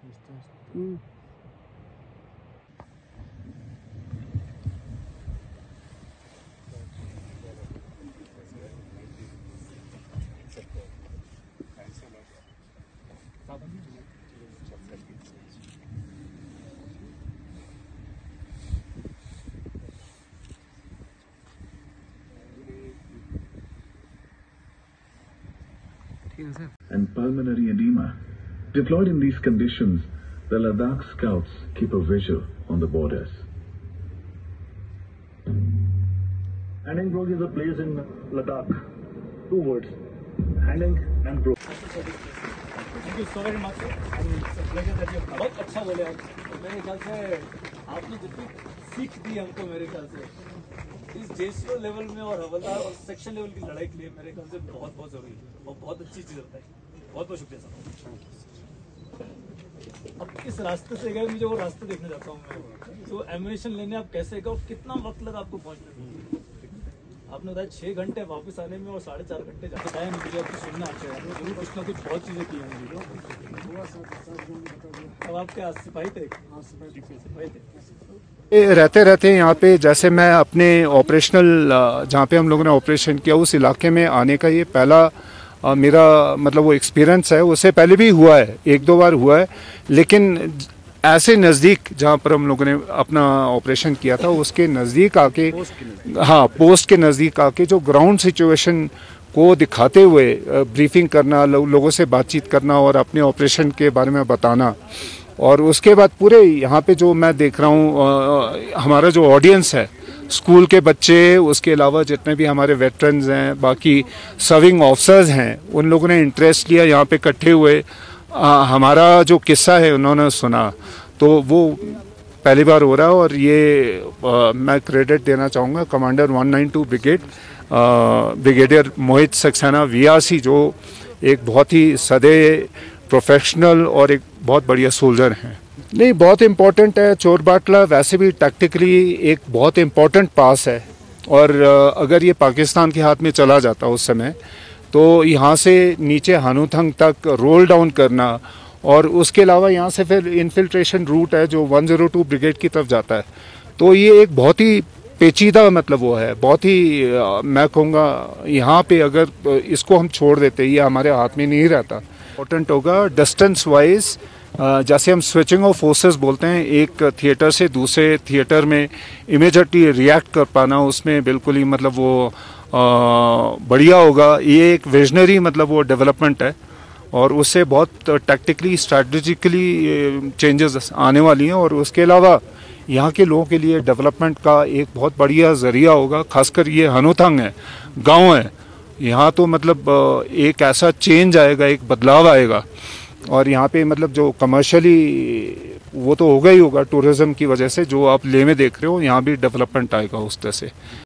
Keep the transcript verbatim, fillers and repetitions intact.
Hmm. And pulmonary edema. Deployed in these conditions, the Ladakh scouts keep a vigil on the borders. Annenbrog is a place in Ladakh. Two words, Anneng and Brog. Thank you so very much, sir. And it's a pleasure that you have बहुत अच्छा बोले आप. मेरे ख्याल से आपने जितनी सीख दी हमको मेरे ख्याल से इस जेसीओ लेवल में और हवलदार और सेक्शन लेवल की लड़ाई के लिए मेरे ख्याल से बहुत बहुत जरूरी है और बहुत अच्छी चीज़ होता है. बहुत बहुत शुक्रिया सर. अब किस रास्ते से गए मुझे वो रास्ते देखना चाहता हूँ मैं. तो एम्यूनेशन लेने आप कैसे गए और कितना वक्त लगा आपको पहुँचने में? आपने बताया छः घंटे वापस आने में और साढ़े चार घंटे जाते टाइम मुझे आपको सुनना अच्छा है. जरूर कुछ ना कुछ बहुत चीज़ें की होंगी. अब आप क्या सिपाही थे? सिपाही थे. रहते रहते यहाँ पे जैसे मैं अपने ऑपरेशनल जहाँ पे हम लोगों ने ऑपरेशन किया उस इलाके में आने का ये पहला आ, मेरा मतलब वो एक्सपीरियंस है. उससे पहले भी हुआ है, एक दो बार हुआ है, लेकिन ऐसे नज़दीक जहाँ पर हम लोगों ने अपना ऑपरेशन किया था उसके नज़दीक आके, हाँ पोस्ट के नज़दीक आके जो ग्राउंड सिचुएशन को दिखाते हुए ब्रीफिंग करना, लो, लोगों से बातचीत करना और अपने ऑपरेशन के बारे में बताना. और उसके बाद पूरे यहाँ पे जो मैं देख रहा हूँ हमारा जो ऑडियंस है, स्कूल के बच्चे, उसके अलावा जितने भी हमारे वेटरन्स हैं, बाकी सर्विंग ऑफिसर्स हैं, उन लोगों ने इंटरेस्ट लिया, यहाँ पे इकट्ठे हुए आ, हमारा जो किस्सा है उन्होंने सुना. तो वो पहली बार हो रहा है और ये आ, मैं क्रेडिट देना चाहूँगा कमांडर एक सौ बानवे brigade brigadier Mohit Saxena VRC, जो एक बहुत ही सदे प्रोफेशनल और एक बहुत बढ़िया सोल्जर हैं. नहीं, बहुत इम्पोर्टेंट है. चोर बाटला वैसे भी टैक्टिकली एक बहुत इम्पोर्टेंट पास है और अगर ये पाकिस्तान के हाथ में चला जाता उस समय तो यहाँ से नीचे हानूथंग तक रोल डाउन करना और उसके अलावा यहाँ से फिर इन्फिल्ट्रेशन रूट है जो एक सौ दो ब्रिगेड की तरफ जाता है. तो ये एक बहुत ही पेचीदा मतलब वो है, बहुत ही मैं कहूँगा यहाँ पे अगर इसको हम छोड़ देते, ये हमारे हाथ में नहीं रहता. इम्पोर्टेंट होगा डिस्टेंस वाइज, जैसे हम स्विचिंग ऑफ फोर्सेस बोलते हैं, एक थिएटर से दूसरे थिएटर में इमीडिएटली रिएक्ट कर पाना, उसमें बिल्कुल ही मतलब वो आ, बढ़िया होगा. ये एक विजनरी मतलब वो डेवलपमेंट है और उससे बहुत टैक्टिकली स्ट्रैटेजिकली चेंजेस आने वाली हैं. और उसके अलावा यहाँ के लोगों के लिए डेवलपमेंट का एक बहुत बढ़िया ज़रिया होगा. खासकर ये हानूथंग है, गांव है, यहाँ तो मतलब एक ऐसा चेंज आएगा, एक बदलाव आएगा. और यहाँ पे मतलब जो कमर्शियली वो तो होगा ही होगा टूरिज़्म की वजह से, जो आप ले में देख रहे हो, यहाँ भी डेवलपमेंट आएगा उस तरह से.